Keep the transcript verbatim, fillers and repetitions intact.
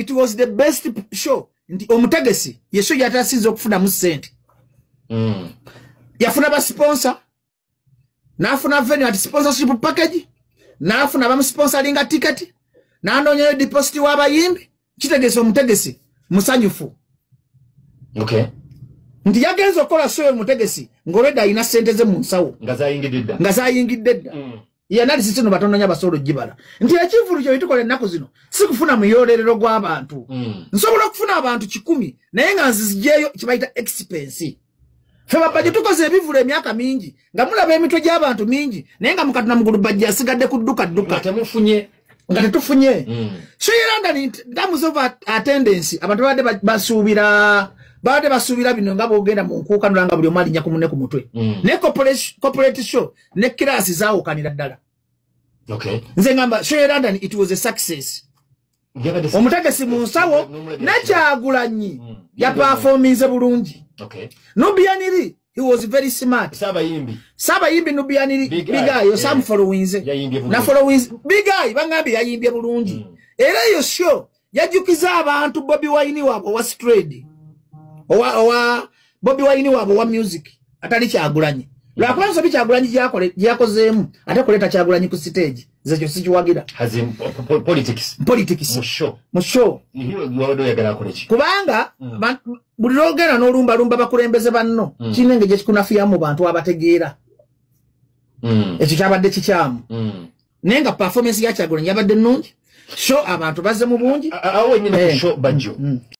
It was the best show. Nti omutegesi ye show yatasinze okufuna mu sente. Mm. Yafuna ba sponsor. Nafuna venue at sponsorship package. Nafuna ba sponsoringa ticket. Nanonye deposit w'abayimbi. Kitegesi omutegesi musanyufu. Okay. Nti yagenzo kola show omutegesi ngoreda ina sente ze mu nsawo. Ngazayingidde. Ngazayingidde. Mm. Ya nali sisi no batononya basolo jibala. Nti ekivulu kyo itukole nako zino. Sikufuna muyorerero gw'abantu. Mm. Nsobola kufuna abantu kikumi naye nga nzijeyo kibaita expense. Feba baje tukoze ebivulu emyaka mingi. Nga mulaba emitwe gy'abantu mingi naye nga mukatuna mugulu baje asigadde kudduka dduka. Temufunye. Nga tetufunye. Mm. So yiranga ni terms of attendance abantu bade basubira bade basubira bino nga bogenda mu nkuka nulanga buli omali nya kumune ku mutwe. Mm. Ne corporate corporate show ne class zaawo kanira ddala. Okay. Nze ngamba show yiranga it was a success. Omutegesi mu nsawo Nakyagulanyi mm. ya performance bulungi. Okay. Nubianiri he was very smart. Saba yimbi. Saba yimbi Nubianiri big guy yo some followings. Na followings big guy bangambi yayimbye bulungi. Mm. Era yo show yajukiza abantu Bobby Wine wabo wa straight. Owa owa Bobby Wine wabo wa music atali Kyagulanyi. Lwa kwanza Kyagulanyi yakole yakozemu ate koleta Kyagulanyi ku stage. Zecho sichiwagira. Hazim politics. Politics. Musho. Musho. Hiyo gwaodo yagala kolechi. Kubanga mm. bulirogera n'olumba lumba bakulembeze banno. Mm. Kinenge je kikunafiya mu bantu abategeera. Mm. Ekyo kyabadde kikyamu. Mm. Nenga performance ya Kyagulanyi yabadde nnungi. Show abantu bazze mu bungi. Awo nyine eh. Show banjo. Mm.